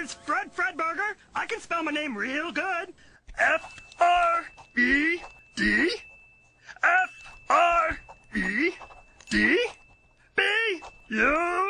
is Fred Fredburger. I can spell my name real good. F-R-E-D F-R-E-D B-U